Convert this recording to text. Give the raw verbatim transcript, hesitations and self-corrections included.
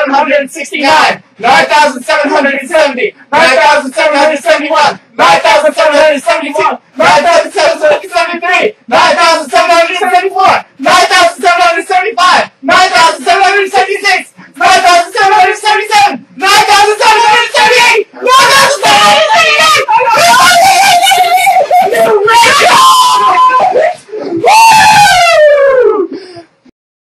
seven hundred sixty-nine, nine thousand seven hundred seventy, nine thousand seven hundred seventy-one, nine thousand seven hundred seventy-two,